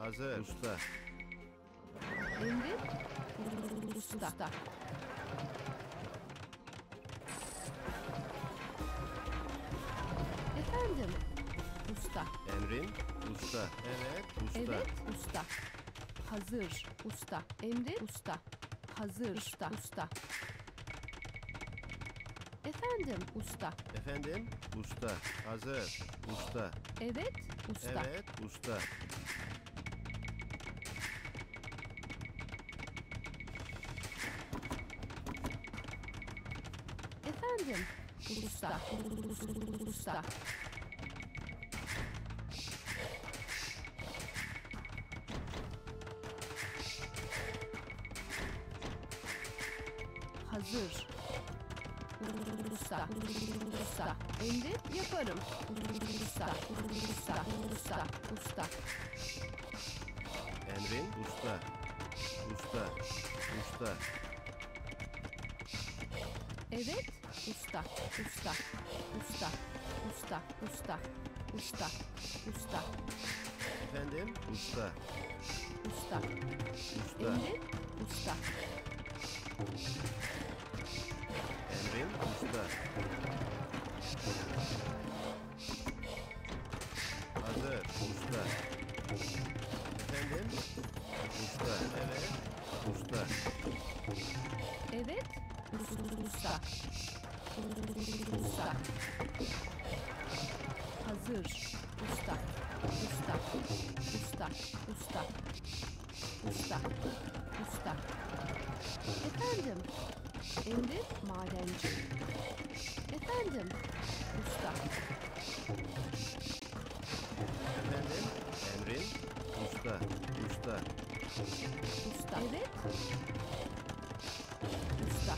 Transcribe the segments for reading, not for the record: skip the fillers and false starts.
Hazır. Usta. Emrin. Usta. Efendim. Usta. Emrin. Usta. Evet. Usta. Evet. Usta. Hazır. Usta. Emrin. Usta. Hazır. Usta. Usta. Efendim. Usta. Efendim. Usta. Hazır. Usta. Evet. Usta. Evet. Usta. Efendim. Usta. Usta. Hazır. Usta. Usta. Emri yaparım. Usta. Usta. Usta. Usta. Emrin. Usta. Usta. Usta. Evet. Usta. Usta. Usta. Usta. Usta. Usta. Usta. Efendim. Usta. Usta. Usta. Emri. Usta. Emrin. Usta. Hazır. Usta. Efendim. Usta. Evet. Usta. Evet. Usta. Usta. Hazır. Usta. Usta. Usta. Usta. Usta. Usta. Efendim. Emri madenci. Efendim. Usta. Efendim. Emrin. Usta. Usta. Usta. Evet. Usta.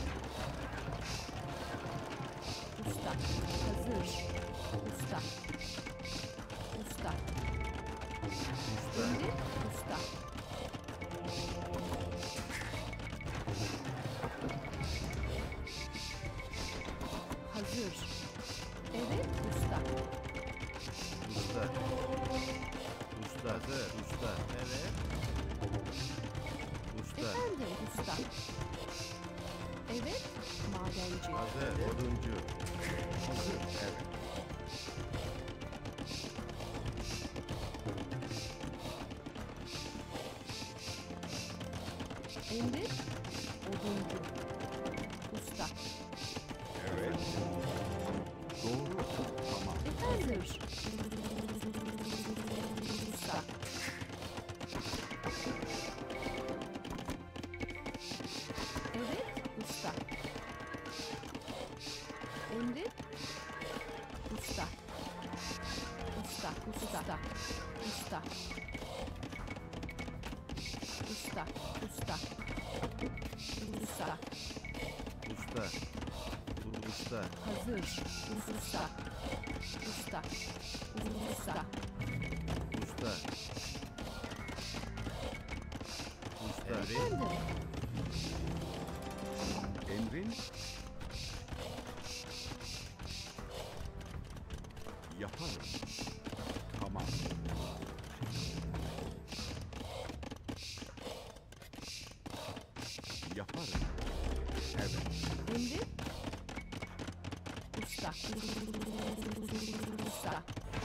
Usta. Hazır. Usta. Usta. Usta. Emri usta. Hazır. Evet usta. Usta. Usta. Hazır. Usta. Evet. Usta. Efendim usta. Evet madenci. Hazır. Oduncu. Hazır. Evet. Emri oduncu. Usta. Evet. Doğru. Tamam. Efendim. Usta. Evet usta. Emri usta. Usta. Usta. Usta. Usta. Usta. Usta. Usta. Usta. Hazır. Usta. Usta. Usta. Usta. Usta. Efendim. Emrin. Yaparım. Tamam. Yaparım. Evet. Emri usta. Usta.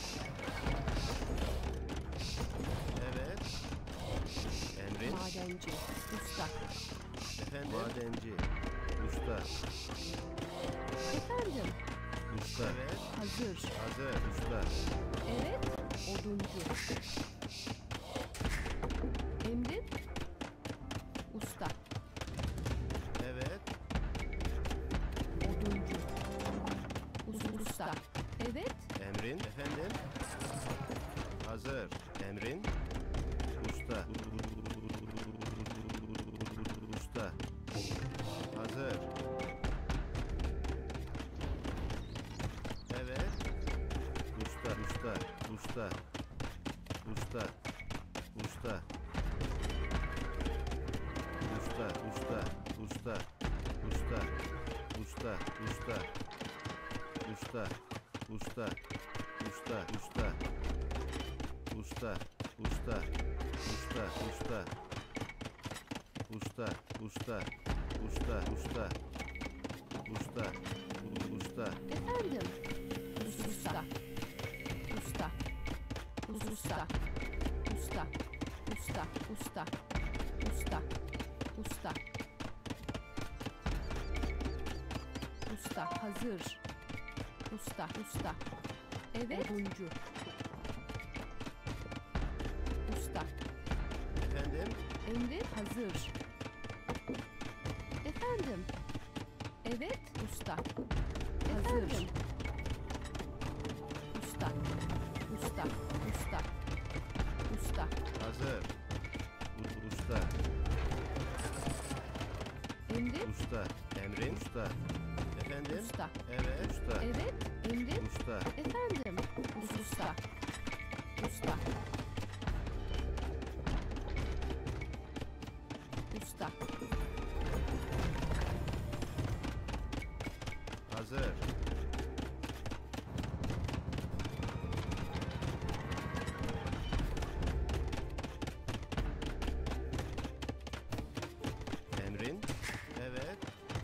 Evet. Emrin. Madenci. Usta. Efendim. Madenci. Usta. Efendim. Usta. Evet. Hazır. Hazır. Usta. Evet. Oduncu. Emri usta. Evet. Oduncu. Usta. Evet. Emrin. Efendim. Hazır. Emrin. Usta. Usta. Hazır. Evet. Usta. Usta. Usta. Usta. Usta. Usta. Usta. Usta. Usta. Usta. Usta. Usta. Usta. Usta. Usta. Usta. Usta. usta, usta. Usta, usta, usta, usta. Usta, usta. Efendim. Usta. Usta. Usta. Usta. Usta. Usta. Usta. Usta. Usta. Hazır. Usta. Usta. Evet. Oduncu. Usta. Efendim? Emri hazır. Efendim. Evet. Usta. Hazır. Usta. Usta. Usta. Usta. Hazır. Usta, Emri. usta. Emrin? Usta. Efendim? Usta. Evet. Usta. Evet. Emri. Usta. Efendim. Usta. Usta. Usta. Hazır. Emrin? Evet.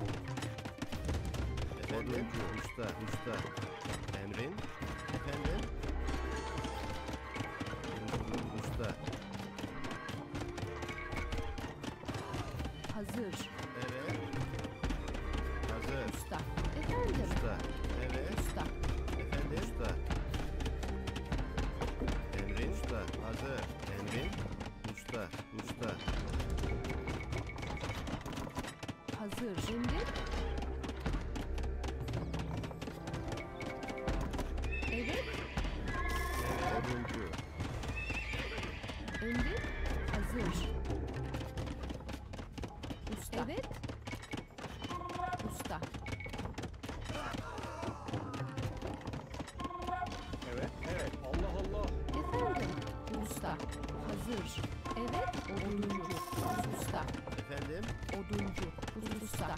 Efendim? Oduncu. Usta, usta. Emrin? Efendim? Usta. Hazır. Evet. Hazır. Usta. Efendim. Usta. Evet. Usta. Efendim? Usta. Emrin? Usta. Hazır. Emrin? Usta. Usta. Hazır. Emri. Evet. Evet. Oduncu. Emri. Hazır. Usta. Evet. Usta. Evet, evet. Allah Allah. Efendim. Usta. Hazır. Evet. Oduncu. Usta. Efendim? Oduncu. Usta.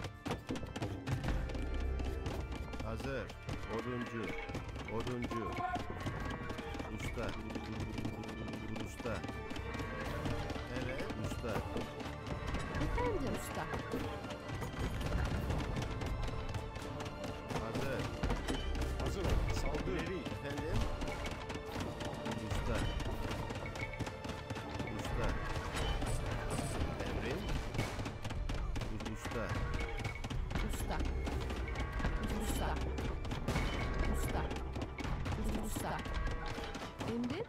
Hazır. Oduncu. Oduncu. Usta. Usta. Evet. Usta. Efendim. Usta. Hazır. Hazır ol. Saldır. İleri. Efendim? Usta. Usta. Emrin? Usta. Usta. Usta. Usta. Usta. Emri.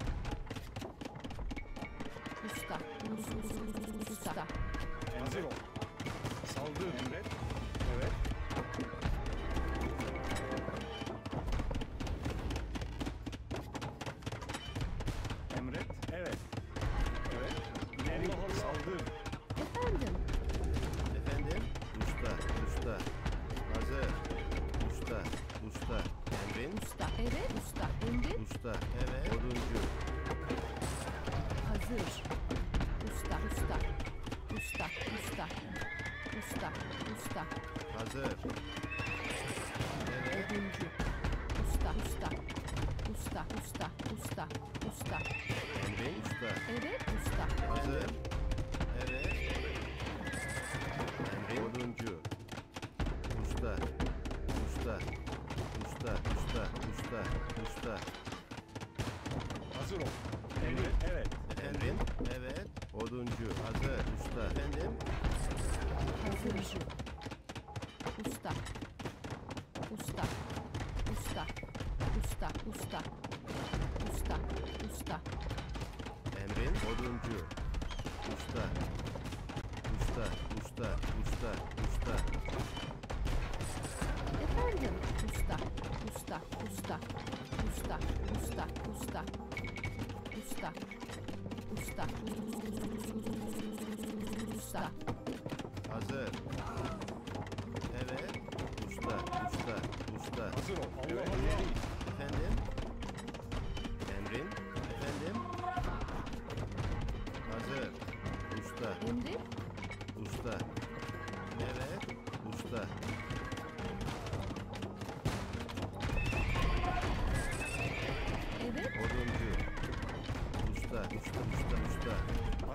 Usta. Usta. Hazır ol. Saldır. Emret. Evet. Emret. Evet. Evet. İleri. Allah Allah. Saldır. Efendim. Efendim? Usta. Usta. Hazır. Usta. Usta. Emrin? Usta. Evet. Usta. Emri. Usta. Evet. Oduncu. Hazır. Usta. Usta. Usta. Usta. Usta. Usta. Hazır. Evet. Oduncu. Usta. Usta. Usta. Usta. Usta. Usta. Emrin? Usta. Evet. Usta. Hazır. Evet. Emrin? Oduncu. Usta. Usta. Usta. Usta. Usta. Usta. Hazır ol. Emret. Evet. Emrin? Evet. Oduncu. Hazır. Usta. Efendim? Hazır. Usta. Usta. Usta. Usta. Usta. Usta. Usta. Emrin? Oduncu. Usta. Usta. Usta. Usta. Usta. Efendim. Usta. Usta. Usta. Usta. Usta. Usta. Usta. Usta. Usta. Hazır. Evet. Usta. Usta. Usta. Hazır ol. Allah Evet. Allah. Efendim? Emrin? Efendim? Hazır. Usta. Emri. Usta. Evet. Usta. Evet. Oduncu. Usta. Usta. Usta. Usta.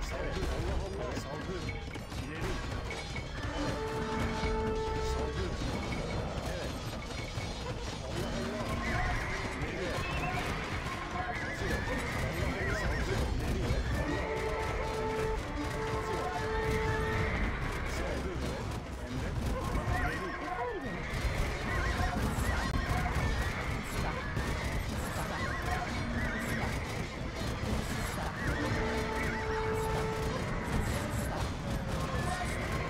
Saldır. Allah Allah. Saldır. İleri. Saldır. Evet. Allah Allah. İleri. Hazır ol. Allah Allah. Saldır. İleri. Allah Allah. Hazır ol. Saldır. Emret. İleri. Efendim. Usta. Usta. Usta. Usta. Usta.